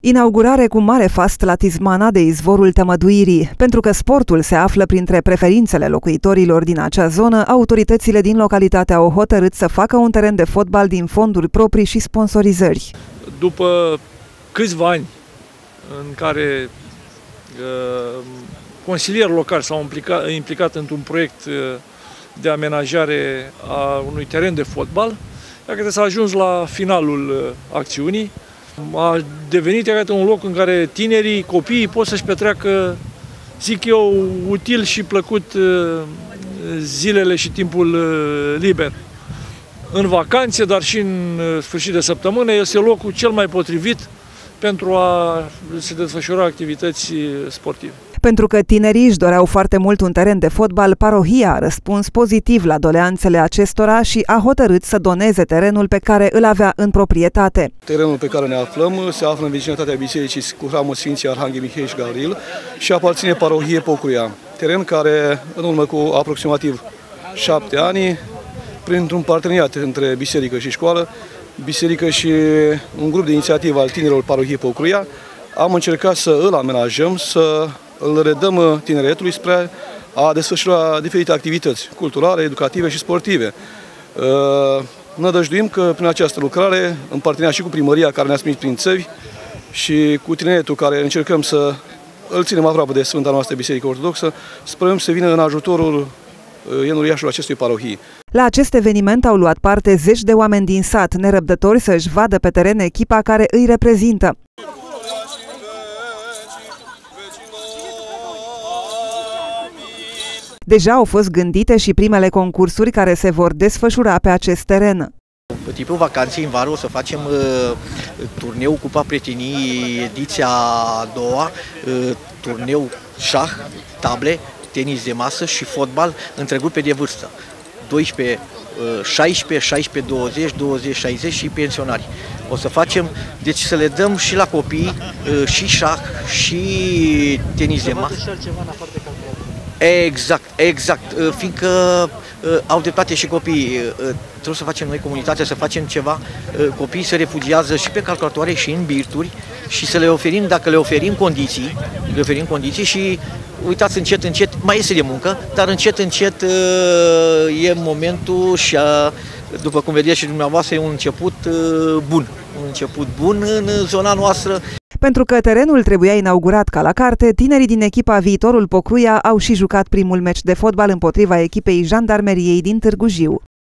Inaugurare cu mare fast la Tismana de izvorul Tămăduirii. Pentru că sportul se află printre preferințele locuitorilor din acea zonă, autoritățile din localitate au hotărât să facă un teren de fotbal din fonduri proprii și sponsorizări. După câțiva ani în care consilierii locali s-au implicat într-un proiect de amenajare a unui teren de fotbal, iată, s-a ajuns la finalul acțiunii. A devenit un loc în care tinerii, copiii pot să-și petreacă, zic eu, util și plăcut zilele și timpul liber. În vacanțe, dar și în sfârșit de săptămână, este locul cel mai potrivit pentru a se desfășura activități sportive. Pentru că tinerii își doreau foarte mult un teren de fotbal, parohia a răspuns pozitiv la doleanțele acestora și a hotărât să doneze terenul pe care îl avea în proprietate. Terenul pe care ne aflăm se află în vecinătatea bisericii cu hramul Sfinții Arhanghel Mihail și Gavril și aparține parohiei Pocruia. Teren care, în urmă cu aproximativ 7 ani, printr-un parteneriat între biserică și școală, biserică și un grup de inițiativă al tinerilor parohiei Pocruia, am încercat să îl amenajăm, să îl redăm tineretului spre a desfășura diferite activități culturale, educative și sportive. Nădăjduim că prin această lucrare, în parteneriat și cu primăria care ne-a sprijinit prin țăvi și cu tineretul care încercăm să îl ținem aproape de Sfânta noastră Biserică Ortodoxă, sperăm să vină în ajutorul enoriașului acestui parohii. La acest eveniment au luat parte zeci de oameni din sat, nerăbdători să își vadă pe teren echipa care îi reprezintă. Deja au fost gândite și primele concursuri care se vor desfășura pe acest teren. Pe tipul vacanței, în vară, o să facem turneu Cupa Prietenii, ediția a doua, turneu șah, table, tenis de masă și fotbal între grupe de vârstă. 12, 16, 16, 20, 20, 60 și pensionari. O să facem, deci să le dăm și la copii și șah și tenis de masă. Exact, fiindcă au dreptate și copiii. Trebuie să facem noi, comunitatea, să facem ceva. Copiii se refugiază și pe calculatoare și în birturi și să le oferim, dacă le oferim condiții și uitați, încet, mai este de muncă, dar încet e momentul și, după cum vedeți și dumneavoastră, e un început bun în zona noastră. Pentru că terenul trebuia inaugurat ca la carte, tinerii din echipa Viitorul Pocruia au și jucat primul meci de fotbal împotriva echipei Jandarmeriei din Târgu Jiu.